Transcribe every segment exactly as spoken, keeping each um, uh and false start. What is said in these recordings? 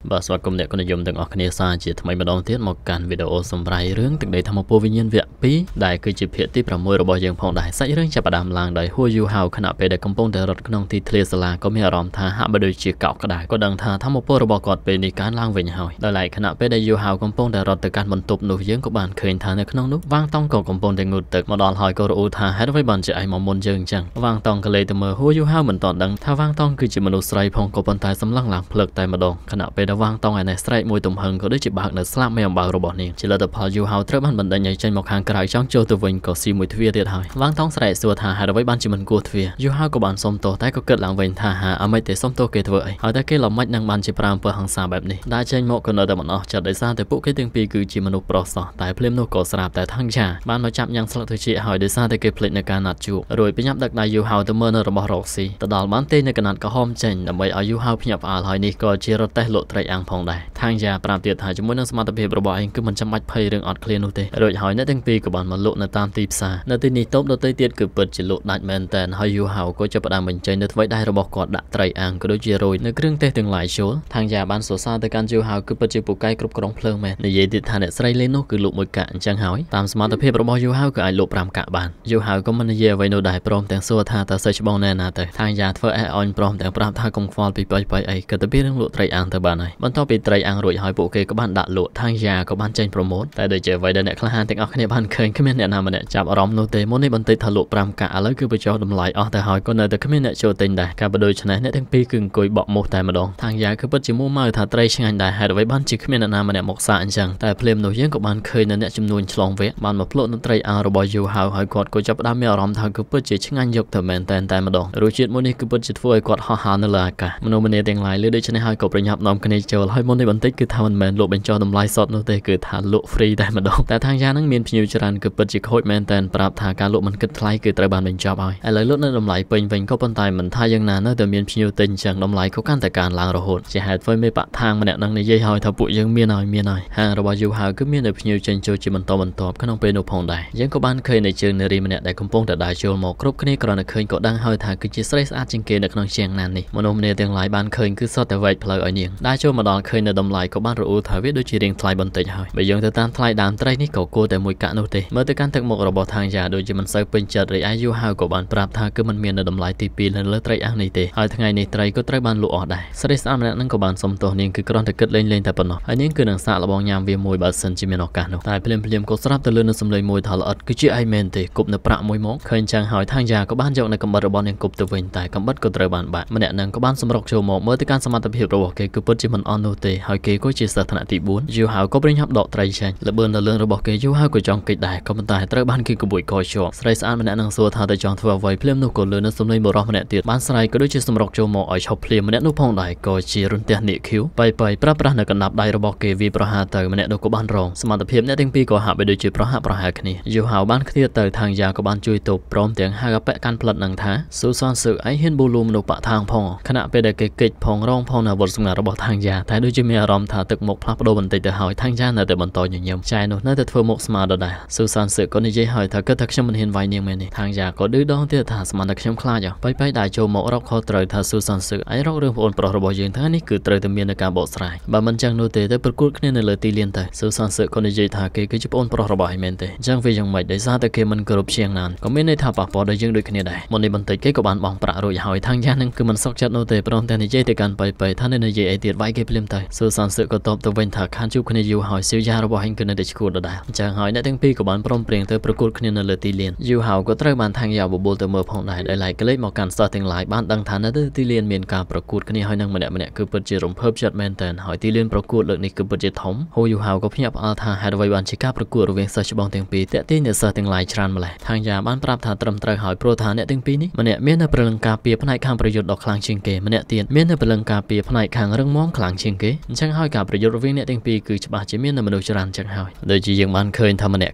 បាទស្វាគមន៍អ្នកគុណនិយមទាំងអស់គ្នាសាជាថ្មីម្ដងទៀតមកកាន់វីដេអូសម្រាប់រឿងទឹកដីធម្មពលវិញ្ញាណវគ្គពីរដែលគឺជាភាគទីប្រាំមួយរបស់យើងផងដែរសាច់រឿងចាប់ផ្ដើមឡើងដោយហួយយូហៅខណៈពេលដែលកំពុងតែរត់ក្នុងទីធ្លាសាលាក៏មានអារម្មណ៍ថាហាក់បីដូចជាកោកក្ដៅក៏ដឹងថាធម្មពលរបស់គាត់ពេលនេះកើនឡើងវិញហើយដោយឡែកខណៈពេលដែលយូហៅកំពុងតែរត់ទៅកាន់បន្ទប់នោះយើងក៏បានឃើញថានៅក្នុងនោះវាងតង់ក៏កំពុងតែងូតទឹកមកដល់ហើយក៏រអ៊ូថាហេតុអ្វីបានជាឯងមកមុនយើងអញ្ចឹងវាងតង់ក៏លេទៅមើលហួយយូហៅមិនទាន់ដឹងថាវាងតង់គឺជាមនុស្សស្រីផងក៏ប៉ុន្តែសម្លឹងឡើងភ្លើកតែម្ដងខណៈពេលដែលវាងតង់ឯនេះស្រែកមួយទំហឹងក៏ដូចជាបើកនៅស្លាប់មេអំបៅរបស់នាងជាលទ្ធផលយូហៅត្រូវបានបណ្ដេញឲ្យចេញមកខាងក្រៅចង់ចូលទៅវិញក៏ស៊ីមួយទ្វារទៀតហើយវាងតង់ស្រែកសួរថាហេតុអ្វីបានជាមិនគួរទ្វារយូហៅក៏បានសុំទោសតែក៏គិតឡើងវិញថាហាអ្មេចទេសុំទោសគេធ្វើអីហើយតែគេល្មិចនឹងបានជាប្រាំអំពើហិង្សាបែបនេះដែលចេញមកក៏នៅតែមិនអស់ចិត្តដោយសារតែពួកគេទាំងពីរគឺជាមនុស្សប្រុសសោះតែភ្លាមនោះក៏ស្រាប់តែថងឆាបានមកចាប់ញ៉ាំងស្លឹកត្រចៀកហើយដោយសារតែគេភ្លេចនៅការណាត់ជួបរួចបញ្ញាប់ដឹកដៃយូហៅទៅមើលនៅរបស់រកស៊ីទៅដល់បានទេនៅកណាត់ក៏ហមចេញដើម្បីឲ្យយូហៅភ្ញាក់ផ្អើលហើយនេះក៏ជារទេះលក់ត្រីអាំងផងដែរថងឆាប្រាប់ទៀតថាជាមួយនឹងសមត្ថភាពរបស់ឯងគឺមិនចាំបាច់ភ័យរឿងអត់ឃ្លាននោះទេរួចហើយអ្នកទាំងពីរក៏បានមកលក់នៅតាមទីផ្សារនៅទីនេះតូបដទៃទៀតគឺពិតជាលក់ដាច់មែនតែនហើយយូហៅក៏ចាប់ផ្ដើមបញ្ចេញនៅថ្មីដែររបស់គាត់ដាក់ត្រីអាំងក៏ដូចជារោយនៅគ្រឿងទេសទាំងឡាយចូលថងឆាបានសរសើរទៅកាន់យូហៅគឺពិតជាពូកែគ្រប់គ្រងភ្លើងមែននិយាយទៀតថាអ្នកស្រីលេងនោះគឺលក់មួយកាក់អញ្ចឹងហើយតាមសមត្ថភាពរបស់យូហៅគឺអាចលក់ប្រាំកាក់បានយូហៅក៏មិននិយាយអ្វីនោះដែរព្រមទាំងសួរថាតើសិស្សច្បងណែណាទៅថងឆាធ្វើអេអញព្រមទាំងប្រាប់ថាកុំខ្វល់ពីបៃបៃអីក៏ទៅពីរឿងលក់ត្រីអាំងទៅបានហើយបន្ទាប់ពីត្រីអាំងរួចហើយពួកគេក៏បានដាក់លក់ថងឆាក៏បានចេញប្រម៉ូទតែដូចជាអ្វីដែលអ្នកក្លាហានទាំងអស់គ្នាបានឃើញគ្មានអ្នកណាម្នាក់ចាប់អារម្មណ៍នោះទេមុននេះបន្តិចថាលក់ប្រាំកាក់ឥឡូវគឺបញ្ចុះតម្លៃអស់ទៅហើយក៏នៅតែគ្មានអ្នកចូលទិញដែរកាលបើដូច្នេះអ្នកទាំងពីរគឺអង្គុយបក់មុខតែម្ដងថងឆាគឺពិតជាមួម៉ៅថាត្រីឆ្ងាញ់ដែរហេតុអ្វីបានជាគ្មានអ្នកណាម្នាក់មកសាកអញ្ចឹងតែភ្លាមនោះយើងក៏បានឃើញនៅអ្នកចំនួនឆ្លងវគ្គបានមកភ្លក់នឹងត្រីអាំងរបស់យូហៅហើយគាត់ក៏ចាប់ផ្ដើមមានអារម្មណ៍ថាគឺពិតជាឆ្ងាញ់យកទៅមែនតែនតែម្ដងរសជាតិមួយនេះគឺពិតជាធ្វើឲ្យគាត់ហោះហើរនៅលើអាកាសមនុស្សម្នាទាំងឡាយលើដូច្នេះហើយក៏ប្រញាប់នាំគ្នាចូលហើយមុននេះបន្តិចគឺថាមិនមែនលក់បញ្ចុះតម្លៃសតនោះទេគឺថាលក់ហ្វ្រីតែម្ដងតែថងឆានឹងមានភ្ញៀវច្រើនគឺពិតជាខូចមែនតែនប្រាប់ថាការលក់មិនគិតថ្លៃគឺត្រូវបានបញ្ចប់ហើយឥឡូវលក់នៅតម្លៃពេញវិញក៏ប៉ុន្តែមិនថាយ៉ាងណានៅតែមានភ្ញៀវទិញអញ្ចឹងតម្លៃក៏កាន់តែកើនឡើងរហូតជាហេតុធ្វើមេបកថាងម្នាក់នឹងនិយាយឲ្យថាពួកយើងមានហើយមានហើយហាងរបស់យូហៅគឺមានតែភ្ញៀវចេញចូលជាបន្តបន្ទាប់ក្នុងពេលនោះផងដែរយើងក៏បានឃើញនៅជើងនារីម្នាក់ដែលកំពុងតែដើរចូលមកគ្រប់គ្នាគ្រាន់តែឃើញក៏ដឹងហើយថាគឺជាស្រីស្អាតជាងគេនៅក្នុងជាងណាននេះមនុស្សម្នាទាំងឡាយបានឃើញគឺសុទ្ធតែវែកផ្លូវឲ្យនាងដើរចូលមកដល់ឃើញនៅតម្លៃក៏បានរអ៊ូថាវាដូចជារៀងថ្លៃបន្តិចហើយបើយើងទៅតាមថ្លៃដើមត្រីនេះក៏គួរតែមួយកាក់នោះទេមើលទៅកាន់ទឹកមុខរបស់ថងឆាដូចជាមិនសូវពេញចិត្តរីឯយូហៅក៏បានប្រាប់ថាគឺមិនមាននៅតម្លៃទីពីរនៅលើត្រីអាំងនេះទេហើយថ្ងៃនេះត្រីក៏ត្រូវបានលក់អស់ដែរស្រីស្អាតម្នាក់នឹងក៏បានសុំទោសនាងគឺគ្រាន់តែគិតលេងលេងតែប៉ុណ្ណោះហើយនាងគឺនឹងសាកល្បងញ៉ាំវាមួយបើសិនជាមានឱកាសនោះតែភ្លាមភ្លាមក៏ស្រាប់ទៅលើនឹងសំឡេងមួយថាល្អិតគឺជាឯមែនទេគប់នៅប្រាក់មួយមកឃើញចឹងហើយថងឆាក៏បានយកនៅកំបិតរបស់នាងគប់ទៅវិញតែកំបិតក៏ត្រូវបានបាក់ម្នាក់នឹងក៏បានសម្រុកចូលមកមើលទៅកាន់សមត្ថភាពរបស់គេគឺពិតជាមិនអន់នោះទេហើយគេក៏ជាសិស្សថ្នាក់ទីបួនយូហៅក៏ប្រញាប់ដកត្រីចេញល្បឿនដល់លឿនរបស់គេយូហៅក៏ចង់គេចដែរក៏ប៉ុន្តែត្រូវបានគេគំបួចកជាប់ស្រីស្អាតម្នាក់នឹងសួរថាតើចង់ធ្វើអ្វីភ្លាមនោះក៏លឿននៅសំឡេងបរិសម្នាក់ទៀតបានស្រែកក៏ដូចជាសម្រុកចូលមកឲ្យឈប់ភ្លាមម្នាក់នោះផងដែរក៏ជារន្ទះនាគឃីវបាយបាយប្រើប្រាស់នៅកណ្ដាប់ដៃរបស់គេវាប្រហារទៅម្នាក់នោះក៏បានរងសមត្ថភាពអ្នកទាំងពីរក៏ហាក់បីដូចជាប្រហាក់ប្រហែលគ្នាយូហៅបានឃ្លាតទៅថងឆាក៏បានជួយទប់ព្រមទាំងហៅអបកាន់ផ្លិតនឹងថាស៊ូសានសឺអីហ៊ានបូលូមនុស្សបាក់ថាងផងខណៈពេលដែលគេកិច្ចផងរងផងនៅវត្តសម្ងាត់របស់ថងឆាតែដូចជាមានអារម្មណ៍ថាទឹកមុខផ្លាស់ប្ដូរបន្តិចទៅហើយថងឆានៅតែបន្តញញឹមចែនោះនៅតែធ្វើមុខស្មារតីស៊ូសានសឺក៏និយាយឲ្យថាគិតថាខ្ញុំមិនហ៊ានវាយនាងមែនទេថងឆាក៏ឌឺដងទៀតថាស្មានតែខ្ញុំខ្លាចបាយបាយដែលចូលមករកខុសត្រូវថាស៊ូសានសឺអីរករឿងប្អូនប្រុសរបស់យើងថានេះគឺត្រូវតែមាននៅការបកស្រាយបើមិនចឹងនោះទេទៅប្រកួតគ្នានៅលើទីលានទៅស៊ូសានសឺក៏និយាយថាគេគឺជាប្អូនប្រុសរបស់ឯងមែនទេអញ្ចឹងវាយ៉ាងម៉េចដោយសារតែគេមិនគោរពជាងណានក៏មានន័យថាប៉ះពាល់ដល់យើងដូចគ្នាដែរមុននេះបន្តិចគេក៏បានបង់ប្រាក់រួចហើយថងឆានឹងគឺមិនសុខចិត្តនោះទេព្រមទាំងនិយាយទៅកាន់បាយបាយថានៅនិយាយអីទៀតវាយគេភ្លាមទៅស៊ូសានសឺក៏តបទៅវិញថាខានជួបគ្នាយូរហើយសៀវយ៉ារបស់ឯងគឺនៅតែឈួតដដែលអញ្ចឹងហើយអ្នកទាំងពីរក៏បានព្រមព្រៀងទៅប្រកួតគ្នានៅលើទីលានយូហៅក៏ត្រូវបានថងឆាបបួលទៅមើលផងដែរដែលឡៃក្លេចមកកាន់សិស្សទាំងឡាយបានដឹងថានៅទីលានមានការប្រកួតគ្នាហើយនឹងម្នាក់ម្នាក់គឺពិតជារំភើបចិត្តមែនតើហើយទីលានប្រកួតលើកនេះគឺពិតជាធំហូយូហៅក៏ភ្ញាក់ផ្អើលថាហេតុអ្វីបានជាការប្រកួតរវាងសិស្សច្បងទាំងពីរតាក់ទាញអ្នកសិស្សទាំងឡាយច្រើនម្ល៉េះថងឆាបានប្រាប់ថាត្រឹមត្រូវហើយព្រោះថាអ្នកទាំងពីរនេះម្នាក់មាននៅព្រលឹងការពារផ្នែកខាងប្រយុទ្ធដ៏ខ្លាំងជាងគេម្នាក់ទៀតមាននៅព្រលឹងការពារផ្នែកខាងរឹងមាំខ្លាំងជាងគេអញ្ចឹងហើយការប្រយុទ្ធរវាងអ្នកទាំងពីរគឺច្បាស់ជាមាននៅមនុស្សច្រើនចឹងហើយដូចជាយើងបានឃើញថាម្នាក់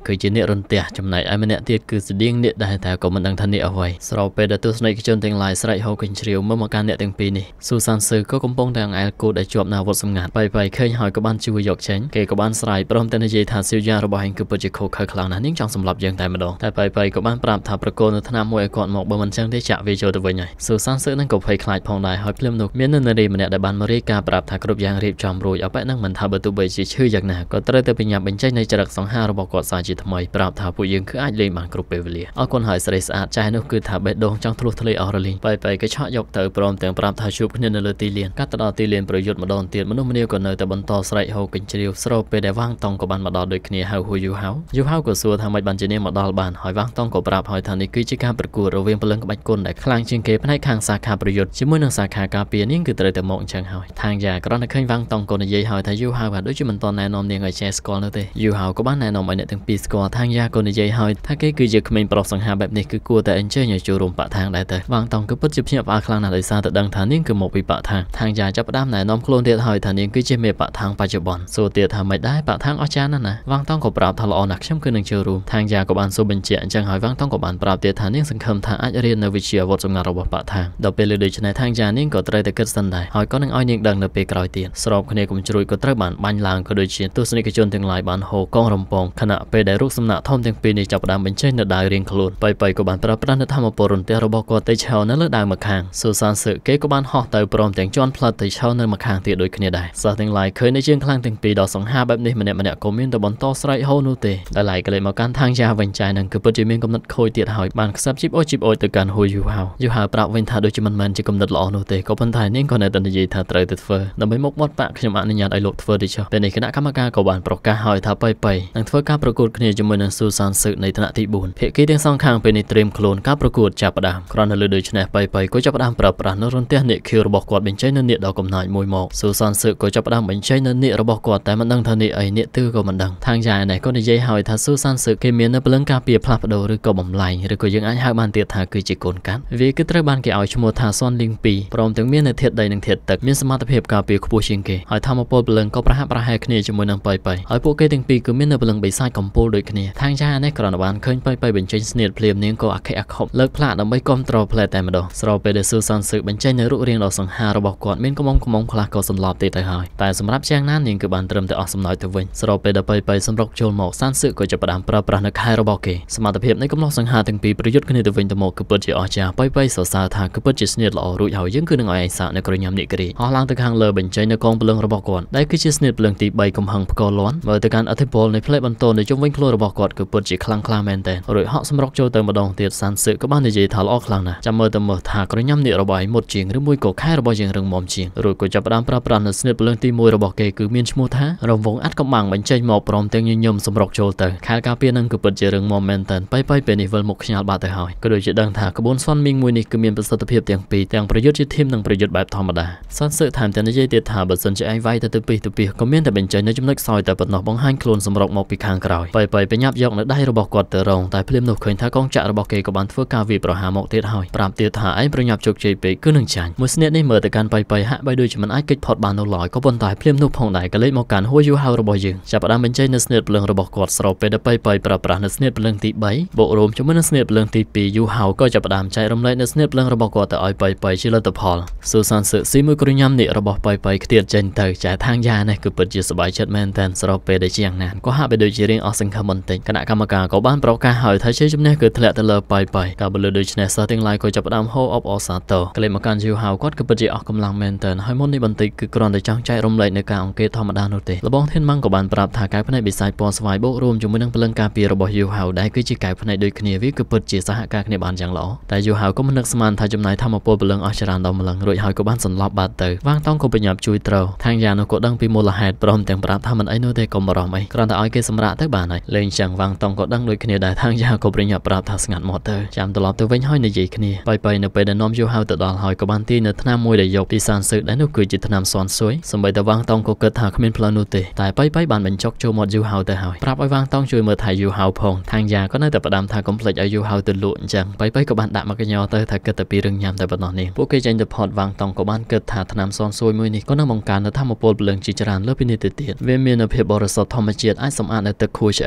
คือជាអ្នករន្ទះចំណែកឯម្នាក់ទៀតគឺស្តៀងអ្នកដែលតែក៏មិនដឹងថាអ្នកអ្វីស្របពេលដែលទស្សនិកជនទាំងឡាយស្រែកហៅកញ្ជ្រៀវមើលមកកាន់អ្នកទាំងពីរនេះស៊ូសានស៊ឺក៏កំពុងតែអង្អែលគោដែលជាប់នៅអាវុធសម្ងាត់បែបបែឃើញហើយក៏បានជួយយកចេញគេក៏បានស្រែកព្រមទាំងនិយាយថាសៀវយ៉ារបស់ឯងគឺពិតជាខុសខើខ្លាំងណាស់នាងចង់សម្លាប់យើងតែម្ដងតែបែបបែក៏បានប្រាប់ថាប្រកូលនៅថ្នាក់មួយឲ្យគាត់មកបើមិនចឹងទេចាក់វាចូលទៅវិញហើយស៊ូសានស៊ឺនឹងក៏ភ័យខ្លាចផងដែរហើយភ្លាមនោះមាននារីម្នាក់ដែលបានមករាយការណ៍ប្រាប់ថាគ្រប់យ៉ាងរៀបចំរួចអបិនឹងមិនថាបើទោះបីជាឈឺយ៉ាងណាក៏ត្រូវតែបញ្ញាបញ្ចេញនៃចរិតសង្ហារបស់គាត់សាជាថ្មីប្រាប់ថាពួកយើងគឺអាចលេងបានគ្រប់ពេលវេលាអរគុណហើយស្រីស្អាតចាស់នោះគឺថាបេះដូងចង់ធ្លុះធ្លាយអស់រលីងបែបបែក៏ឆក់យកទៅព្រមទាំងប្រាប់ថាជួបគ្នានៅលើទីលានកាត់ទៅដល់ទីលានប្រយុទ្ធម្ដងទៀតមនុស្សម្នាក៏នៅតែបន្តស្រែកហៅកញ្ជ្រៀវស្របពេលដែលវាងតង់ក៏បានមកដល់ដូចគ្នាហៅហួយូហៅយូហៅក៏សួរថាមិនបានជានាងមកដល់បានហើយវាងតង់ក៏ប្រាប់ហើយថានេះគឺជាការប្រកួតរវាងពលឹងក្បាច់គុណដែលខ្លាំងជាងគេផ្នែកខាងសាខាប្រយុទ្ធជាមួយនឹងសាខាការពារនាងគឺត្រូវតែមកអញ្ចឹងហើយທາງយ៉ាគ្រាន់តែឃើញវាងតង់ក៏និយាយហើយថាយូហៅបានដូចជាមិនតណែនាំនាងឲ្យចេះស្គាល់នោះទេយូហៅក៏បានណែនាំឲ្យអ្នកទាំងពីរស្គាល់ທາງយ៉ាក៏និយាយហើយថាគេគឺជាក្មេងប្រុសសង្ហាបែបនេះគឺគួរតែអញ្ជើញឲ្យចូលរួមបកថាងដែរទៅវាងតង់ក៏ពិតជាភ្ញាក់ផ្អើលខ្លាំងណាស់ដោយសារតែដឹងថានាងគឺមកពីបកថាងທາງយ៉ាចាប់ផ្ដើមណែនាំខ្លួនទៀតហើយថានាងគឺជាមេបកថាងបច្ចុប្បន្នសួរទៀតថាមិនដែរបកថាងអស្ចារ្យណាស់ណាវាងតង់ក៏ប្រាប់ថាល្អណាស់ខ្ញុំគឺនឹងចូលរួមທາងយ៉ាក៏បានសួរបញ្ជាក់អញ្ចឹងហើយវាងតង់ក៏បានប្រាប់ទៀតថានាងសង្ឃឹមថាអាចរៀននៅវិជ្ជាអាវុធសម្ងាត់របស់បកថាងដល់ពេលលើដូច្នេះทางយ៉ានាងក៏ត្រូវតែគិតសិនដែរហើយក៏នឹងឲ្យនាងដឹងនៅពេលក្រោយទៀតស្របគ្នាកុំជ្រួយក៏ត្រូវបានបាញ់ឡើងក៏ដូចជាទស្សនិកជនទាំងឡាយបានហូរកងរំពងខណៈពេលដែលរូបសំណាកធំទាំងពីរនេះចាប់ផ្ដើមបញ្ចេញនៅដាវរៀងខ្លួនបៃបៃក៏បានប្រើប្រាស់នៅធម្មពលរន្ទះរបស់គាត់ទៅឆៅនៅលើដាវម្ខាងស៊ូសានស៊ឺគេក៏បានហោះទៅព្រមទាំងជន់ផ្លិតទៅឆៅនៅម្ខាងទៀតដូចគ្នាដែរសិស្សទាំងឡាយឃើញនៅជើងខ្លាំងទាំងពីរដ៏សង្ហាបែបនេះម្នាក់ម្នាក់ក៏មានតែបន្តស្រែកហូរនោះទេដែលឡៃក៏លេចមកកាន់ทางយ៉ាវិញចាយនឹងគឺពិតជាមានគំនិតខូចទៀតហើយបានខ្សឹបជីបអូជីបអូទៅកាន់ហួយយូហៅយូហៅប្រាប់វិញថាដូចជាមិនមែនជាគំនិតល្អនោះទេក៏ប៉ុន្តែនាងក៏នៅតែនិយាយថាត្រូវទៅធ្វើដើម្បីមុខមាត់បាក់ខ្ញុំអនុញ្ញាតឲ្យលោកធ្វើទេចុះតែនេះគណៈកម្មការក៏បានប្រកាសឲ្យថាបៃបៃនឹងធ្វើការប្រកួតគ្នាជាមួយនឹងស៊ូសានស៊ឺនៃថ្នាក់ទីបួនភាគីទាំងសងខាងពេលនេះត្រៀមខ្លួនការប្រកួតចាប់ផ្ដើមគ្រាន់តែលើដូច្នេះបៃបៃក៏ចាប់ផ្ដើមប្រើប្រាស់នៅរន្ទះនាគខៀវរបស់គាត់បញ្ចេញនៅនាគដ៏កំណាចមួយមកស៊ូសានស៊ឺក៏ចាប់ផ្ដើមបញ្ចេញនៅនាគរបស់គាត់តែមិនដឹងថានាគអីនាគទឺក៏មិនដឹងทางយ៉ានេះក៏និយាយឲ្យថាស៊ូសានស៊ឺគេមាននៅពលឹងការពារផ្លាស់ប្ដូរឬក៏បំលែងឬក៏យើងអាចហៅបានទៀតថាគឺជាកូនកាត់វាគឺត្រូវបានគេឲ្យឈ្មោះថាស៊នលីងពីរព្រមទាំងមាននៅធាតុដីនិងធាតុទឹកមានសមត្ថភាពការពារខ្ពស់ជាងគេហើយធម្មពលពលឹងក៏ប្រហាក់ប្រហែលគ្នាជាមួយនឹងបៃបៃហើយពួកគេទាំងពីរគឺមាននៅពលឹងបិសាចកំពូលដូចគ្នាทางយ៉ានេះគ្រាន់តែបានឃើញបៃបៃបញ្ចេញស្នៀតភ្លាមនាងក៏អខិអខុបលើកផ្លាកដើម្បីគាំទ្រផ្លែតែម្ដងស្របពេលដែលស៊ូសានស៊ឺបញ្ចេញនៅរូបរាងដ៏សង្ហារបស់គាត់មានកំងកំងខ្លះក៏សន្លប់ទេទៅហើយតែសម្រាប់យ៉ាងណានាងគឺបានត្រឹមតែអស់សំណើចទៅវិញស្របពេលដែលបៃបៃសម្រុកចូលមកសានស៊ឺក៏ចាប់ផ្ដើមប្រើប្រាស់នៅខែរបស់គេសមត្ថភាពនៃកំឡុះសង្ហាទាំងពីរប្រយុទ្ធគ្នាទៅវិញទៅមកគឺពិតជាអស្ចារ្យបៃបៃសរសើរថាគឺពិតជាស្នៀតល្អរួចហើយយើងគឺនឹងឲ្យឯងសាកនៅក្រញ៉ាំនិករីអស់ឡើងទៅខាងលើបញ្ចេញនៅកងពលឹងរបស់គាត់ដែលគឺជាស្នៀតពលឹងទីបីកំហឹងផ្កលាន់មើលទៅកាន់អធិពលនៃផ្លេបន្ទោនៅជុំវិញខ្លួនរបស់គាត់គឺពិតជាខ្លាំងក្លាមែនទែនរួចហក់សម្រុកចូលទៅម្ដងទៀតសានស៊ឺក៏បាននិយាយថាល្អខ្លាំងណាស់ចាំមើលទៅមើលថាក្រញ៉ាំនិករបស់ឯងមុតជាងឬមួយក៏ខែរបស់យើងរឹងមាំជាងរួចក៏ចាប់ផ្ដើមប្រើប្រាស់នៅស្នៀតពលឹងទីមួយរបស់គេគឺមានឈ្មោះថារង្វង់អាត់កំបាំងបញ្ចេញមកព្រមទាំងញញឹមសម្រុកចូលទៅខែការពារនឹងគឺពិតជារឹងមាំមែនទែនបៃបៃពេលនេះវិលមុខខ្ញាល់បាត់ទៅហើយក៏ដូចជាដឹងថាក្បួនសនមីងមួយនេះគឺមានប្រសិទ្ធភាពទាំងពីរទាំងប្រយុទ្ធជាធីមនិងប្រយុទ្ធបែបធម្មតាសានស៊ឺថែមទាំងនិយាយទៀតថាបើសិនជាឯងវាយទៅទៅពីទៅពីក៏មានតែបញ្ចេញនៅចំណុចខ្សោយតែប៉ុណ្ណោះបង្ហាញខ្លួនសម្រុកមកពីខាងក្រោយបៃបៃបញ្ញាប់យកនៅដៃរបស់គាត់ទៅរងតែភ្លាមនោះឃើញថាកងចក្ររបស់គេក៏បានធ្វើការវាយប្រហារមកទៀតហើយប្រាប់ទៀតថាឯងប្រញាប់ជោគជ័យពេកគឺនឹងចាញ់មួយស្នេហ៍នេះមើលទៅកាន់បៃបៃហាក់បីដូចជាមិនអាចគេចផុតបាននោះឡើយក៏ប៉ុន្តែភ្លាមនោះផងដែរក៏លេចមកកាន់ហួយយូហៅរបស់យើងចាប់ផ្ដើមបញ្ចេញនៅស្នេហ៍ពលឹងរបស់គាត់ស្របពេលដែលបៃបៃប្រើប្រាស់នៅស្នេហ៍ពលឹងទីបីបូករួមជាមួយនឹងស្នេហ៍ពលឹងទីពីរយូហៅក៏ចាប់ផ្ដើមចែករំលែកនៅស្នេហ៍ពលឹងរបស់គាត់ទៅឲ្យបៃបៃជាលទ្ធផលស៊ូសានស៊ឺស៊ីមួយក្រញ៉ាំនិករបស់បៃបៃខ្ទាតចេញទៅចែทางយ៉ានេះគឺពិតជាសប្បាយចិត្តមែនទែនស្របពេលដែលជាងណានក៏ហាក់បីដូចជារៀងអស់សង្ឃឹមបន្តិចគណៈកម្មការក៏បានប្រកាសឲ្យថាជ័យជំនះគឺធ្លាក់ទៅលើបៃបៃកាលបើលើដូច្នេះសិស្សទាំងឡាយក៏ចាប់ផ្ដើមហូអបអរសាទរក្លែកមកកាន់យូហៅគាត់គឺពិតជាអស់កម្លាំងមែនទែនហើយមុននេះបន្តិចគឺគ្រាន់តែចង់ចែករំលែកនៅការអង្គាសធម្មតានោះទេលបងធានម៉ាំងក៏បានប្រាប់ថាកែវផ្នែកបិសាចពណ៌ស្វាយបូករួមជាមួយនឹងពលឹងការពាររបស់យូហៅដែលគឺជាកែវផ្នែកដូចគ្នាវាគឺពិតជាសហការគ្នាបានយ៉ាងល្អតែយូហៅក៏មិននឹកស្មានថាចំណាយធម្មពលពលឹងអស់ច្រើនដល់ម្លឹងរួចហើយក៏បានសន្លប់បាត់ទៅវាងតង់ក៏បញ្ញាប់ជួយត្រូវทางយ៉ានោះក៏ដឹងពីមូលហេតុព្រមទាំងប្រាប់ថាមិនអីនោះទេកុំបារម្ភអីគ្រាន់តែឲ្យគេសម្រាកទៅបានហើយលេងចឹងវាងតង់ក៏ដឹងដូចគ្នាដែរทางយ៉ាក៏ប្រញាប់ប្រាប់ថាស្ងាត់មកទៅចាំត្រឡប់ទៅវិញហើយនិយាយគ្នាបៃបៃនៅពេលដែលនាំយូហៅទៅដល់ហើយក៏បានទាញនៅថ្នាំមួយដែលយកពីសានស៊ឺដែលនោះគឺជាថ្នាំសន់ស៊ុយសម្បីតែវាងតង់ក៏គិតថាគ្មានផ្លូវនោះទេតែបៃបៃបានបញ្ចុកចូលមាត់យូហៅទៅហើយប្រាប់ឲ្យវាងតង់ជួយមើលថែយូហៅផងทางយ៉ាក៏នៅតែផ្ដាំថាកុំភ្លេចឲ្យយូហៅទៅលក់អញ្ចឹងបៃបៃក៏បានដាក់មកកញ្ញោទៅថាគិតតែពីរឿងញ៉ាំតែប៉ុណ្ណោះនេះពួកគេចេញទៅផតវាងតង់ក៏បានគិតថាថ្នាំសន់ស៊ុយមួយនេះក៏នឹងបង្កើននៅធម្មពលពលឹងជាច្រើនលើពីនេះទៅទៀតវាមានភាពបរិសុទ្ធធម្មជាតិអាចសម្អាតនៅទឹកខួយឆ្អែ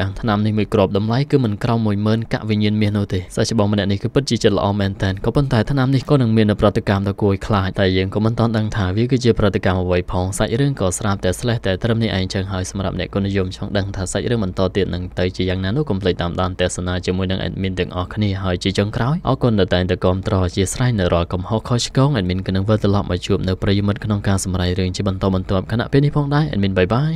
ទាំងថ្នាំនេះមួយគ្រាប់តម្លៃគឺមិនក្រោមមួយម៉ឺនកវិញ្ញាណមាសនោះទេសាច់ច្បងម្នាក់នេះគឺពិតជាចិត្តល្អមែនទែនក៏ប៉ុន្តែថ្នាំនេះក៏នឹងមានប្រតិកម្មដ៏គួរឲ្យខ្លាចតែយើងក៏មិនទាន់ដឹងថាវាគឺជាប្រតិកម្មអ្វីផងសាច់រឿងក៏ស្រាប់តែស្លេះតែត្រឹមនេះឯងចឹងហើយសម្រាប់អ្នកគុណនិយមចង់ដឹងថាសាច់រឿងបន្តទៀតនឹងទៅជាយ៉ាងណានោះកុំភ្លេចតាមដានទស្សនាជាមួយនឹង admin ទាំងអស់គ្នាហើយជាចុងក្រោយអរគុណដែលតែងតែគាំទ្រអធ្យាស្រ័យនៅរាល់កំហុសខុសឆ្គង admin ក៏នឹងវិលត្រឡប់មកជួបនៅប្រិយមិត្តក្នុងការសម្រាយរឿងជាបន្តបន្ទាប់ខណៈពេលនេះផងដែរ admin បាយបាយ